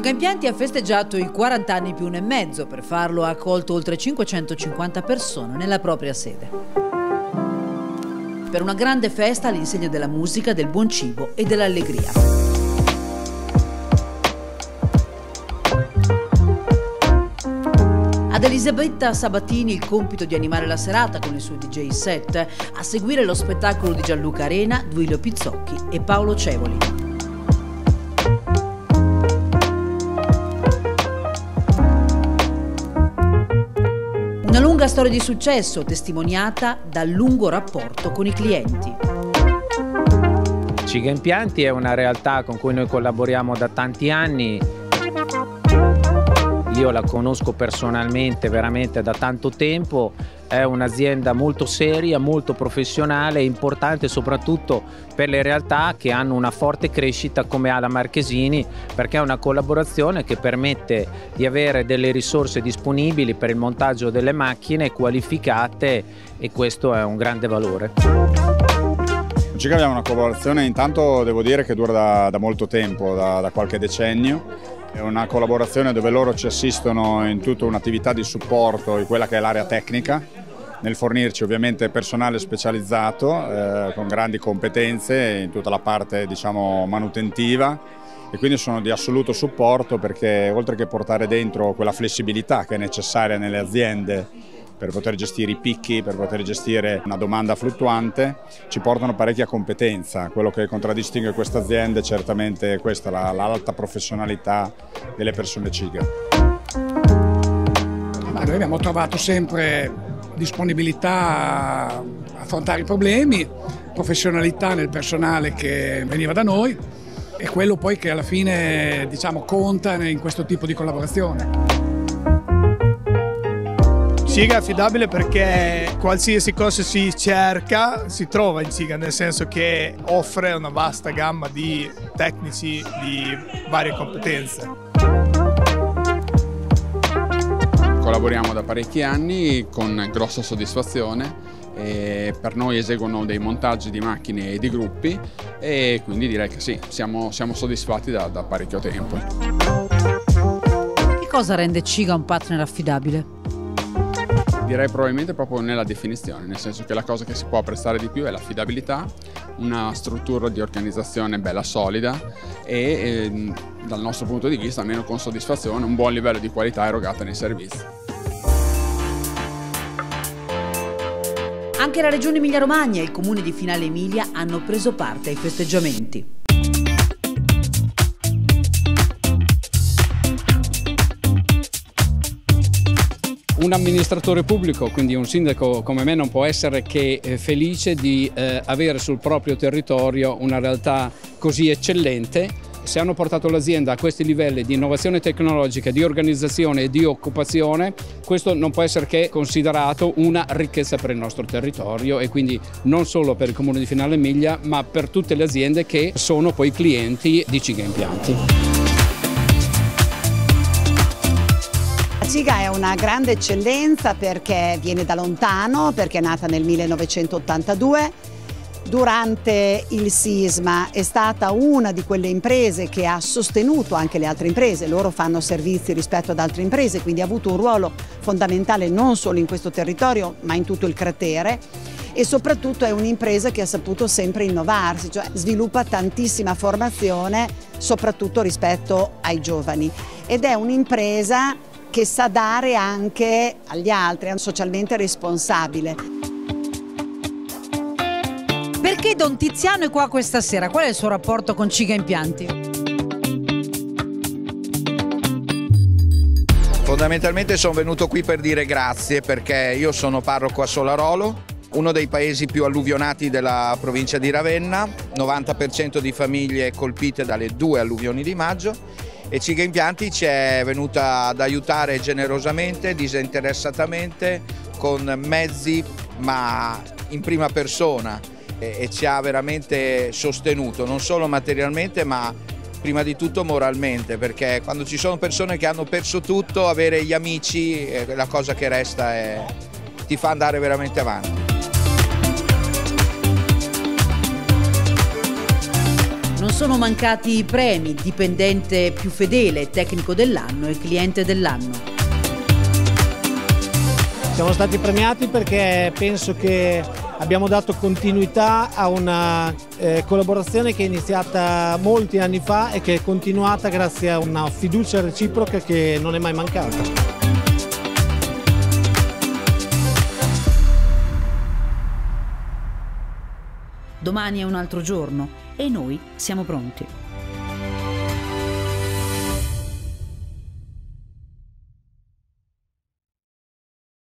Ciga Impianti ha festeggiato i 40 anni più 1 e mezzo. Per farlo ha accolto oltre 550 persone nella propria sede. Per una grande festa all'insegna della musica, del buon cibo e dell'allegria. Ad Elisabetta Sabatini il compito di animare la serata con il suo DJ set, a seguire lo spettacolo di Gianluca Arena, Duilio Pizzocchi e Paolo Cevoli. Una lunga storia di successo testimoniata dal lungo rapporto con i clienti. Ciga Impianti è una realtà con cui noi collaboriamo da tanti anni. Io la conosco personalmente veramente da tanto tempo. È un'azienda molto seria, molto professionale e importante soprattutto per le realtà che hanno una forte crescita come ha la Marchesini, perché è una collaborazione che permette di avere delle risorse disponibili per il montaggio delle macchine qualificate, e questo è un grande valore. Ciga abbiamo una collaborazione, intanto devo dire che dura da molto tempo, da qualche decennio. È una collaborazione dove loro ci assistono in tutta un'attività di supporto in quella che è l'area tecnica, nel fornirci ovviamente personale specializzato con grandi competenze in tutta la parte, diciamo, manutentiva, e quindi sono di assoluto supporto, perché oltre che portare dentro quella flessibilità che è necessaria nelle aziende per poter gestire i picchi, per poter gestire una domanda fluttuante, ci portano parecchia competenza. Quello che contraddistingue questa azienda è certamente questa, l'alta professionalità delle persone Ciga. Ma noi abbiamo trovato sempre disponibilità a affrontare i problemi, professionalità nel personale che veniva da noi, e quello poi che alla fine, diciamo, conta in questo tipo di collaborazione. Ciga è affidabile perché qualsiasi cosa si cerca si trova in Ciga, nel senso che offre una vasta gamma di tecnici di varie competenze. Collaboriamo da parecchi anni con grossa soddisfazione, e per noi eseguono dei montaggi di macchine e di gruppi, e quindi direi che sì, siamo soddisfatti da parecchio tempo. Che cosa rende Ciga un partner affidabile? Direi probabilmente proprio nella definizione, nel senso che la cosa che si può apprezzare di più è l'affidabilità, una struttura di organizzazione bella solida e dal nostro punto di vista, almeno con soddisfazione, un buon livello di qualità erogata nei servizi. Anche la Regione Emilia-Romagna e il Comune di Finale Emilia hanno preso parte ai festeggiamenti. Un amministratore pubblico, quindi un sindaco come me, non può essere che felice di avere sul proprio territorio una realtà così eccellente. Se hanno portato l'azienda a questi livelli di innovazione tecnologica, di organizzazione e di occupazione, questo non può essere che considerato una ricchezza per il nostro territorio, e quindi non solo per il Comune di Finale Emilia, ma per tutte le aziende che sono poi clienti di Ciga Impianti. Ciga è una grande eccellenza perché viene da lontano, perché è nata nel 1982. Durante il sisma è stata una di quelle imprese che ha sostenuto anche le altre imprese. Loro fanno servizi rispetto ad altre imprese, quindi ha avuto un ruolo fondamentale non solo in questo territorio ma in tutto il cratere, e soprattutto è un'impresa che ha saputo sempre innovarsi, cioè sviluppa tantissima formazione soprattutto rispetto ai giovani, ed è un'impresa che sa dare anche agli altri, è socialmente responsabile. Perché Don Tiziano è qua questa sera? Qual è il suo rapporto con Ciga Impianti? Fondamentalmente sono venuto qui per dire grazie, perché io sono parroco a Solarolo, uno dei paesi più alluvionati della provincia di Ravenna, 90% di famiglie colpite dalle 2 alluvioni di maggio, e Ciga Impianti ci è venuta ad aiutare generosamente, disinteressatamente, con mezzi ma in prima persona, e ci ha veramente sostenuto, non solo materialmente ma prima di tutto moralmente, perché quando ci sono persone che hanno perso tutto, avere gli amici è la cosa che resta e ti fa andare veramente avanti. Non sono mancati i premi, dipendente più fedele, tecnico dell'anno e cliente dell'anno. Siamo stati premiati perché penso che abbiamo dato continuità a una collaborazione che è iniziata molti anni fa e che è continuata grazie a una fiducia reciproca che non è mai mancata. Domani è un altro giorno e noi siamo pronti.